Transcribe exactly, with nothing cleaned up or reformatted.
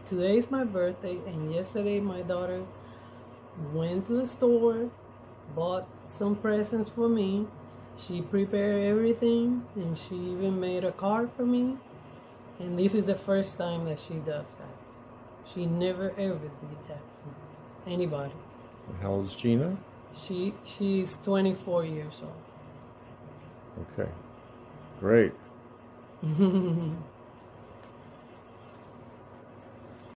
today is my birthday, and yesterday my daughter went to the store, bought some presents for me. She prepared everything, and she even made a card for me. And this is the first time that she does that. She never ever did that for anybody. How old is Gina? She she's twenty-four years old. Okay, great.